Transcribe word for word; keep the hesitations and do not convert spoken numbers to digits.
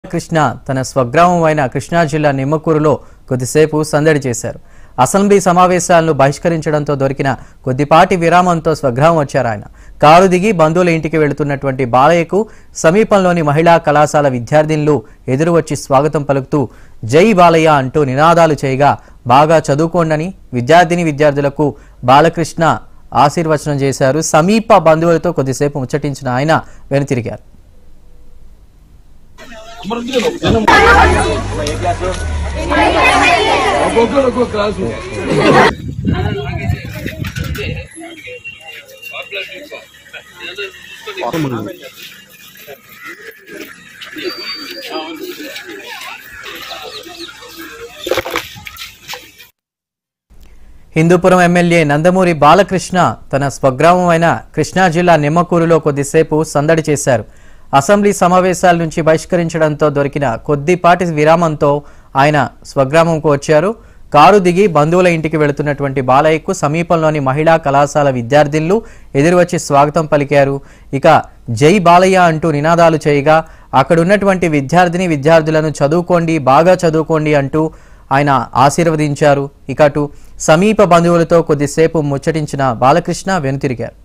కృష్ణ తన స్వగ్రామం అయిన కృష్ణా జిల్లా నిమ్మకూరులో కొద్దిసేపు సందడి చేశారు. అసెంబ్లీ సమావేశాలను బహిష్కరించడంతో దొరికిన కొద్దిపాటి విరామంతో స్వగ్రామం వచ్చారు ఆయన. కారు దిగి బంధువుల ఇంటికి వెళుతున్నటువంటి బాలయ్యకు సమీపంలోని మహిళా కళాశాల విద్యార్థినులు ఎదురు వచ్చి స్వాగతం పలుకుతూ జై బాలయ్య అంటూ నినాదాలు చేయగా బాగా చదువుకోండని విద్యార్థిని విద్యార్థులకు బాలకృష్ణ ఆశీర్వచనం చేశారు. సమీప బంధువులతో కొద్దిసేపు ముచ్చటించిన ఆయన వెనుతిరిగారు. హిందూపురం ఎమ్మెల్యే నందమూరి బాలకృష్ణ తన స్వగ్రామం అయిన కృష్ణా జిల్లా నిమ్మకూరులో కొద్దిసేపు సందడి చేశారు. అసెంబ్లీ సమావేశాల నుంచి బహిష్కరించడంతో దొరికిన కొద్దిపాటి విరామంతో ఆయన స్వగ్రామంకు వచ్చారు. కారు దిగి బంధువుల ఇంటికి వెళుతున్నటువంటి బాలయ్యకు సమీపంలోని మహిళా కళాశాల విద్యార్థినులు ఎదురువచ్చి స్వాగతం పలికారు. ఇక జై బాలయ్య అంటూ నినాదాలు చేయగా అక్కడున్నటువంటి విద్యార్థిని విద్యార్థులను చదువుకోండి, బాగా చదువుకోండి అంటూ ఆయన ఆశీర్వదించారు. ఇక అటు సమీప బంధువులతో కొద్దిసేపు ముచ్చటించిన బాలకృష్ణ వెనుతిరిగారు.